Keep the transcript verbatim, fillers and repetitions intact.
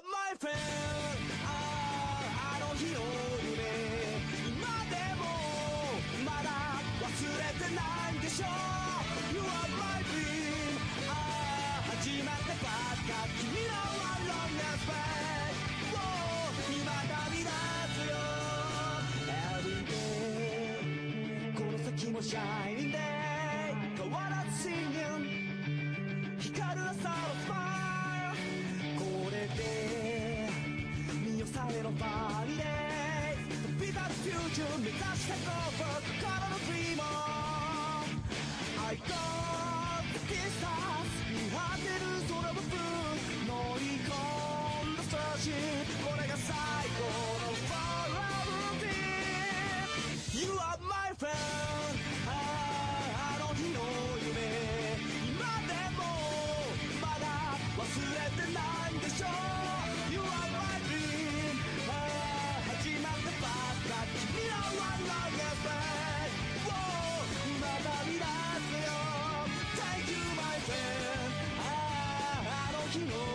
are my friend ああ、あの日の夢今でもまだ忘れてないでしょ You are my dream ああ、始まってばっか君の One longest way 未だに夏よ Every day この先も Shining day 変わらず Singing 光る朝のスマイルこれで見よされのファニーデイ飛び立つフューチャー目指して Go for 心の Dreamer I got the distance 見果てる空のブルー乗り込んだスターシップこれが最後の Follow me You are my friend ああ、あの日の夢今でもまだ忘れてないんでしょ You are my dream ああ、始まったばっか君の One longest way まだ見出すよ Thank you my friend ああ、あの日の